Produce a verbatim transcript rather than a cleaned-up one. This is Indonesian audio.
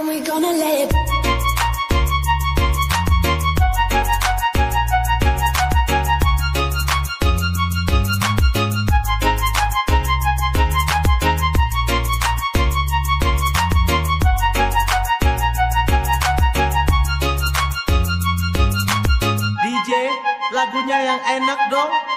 and we gonna let it. D J, lagunya yang enak dong.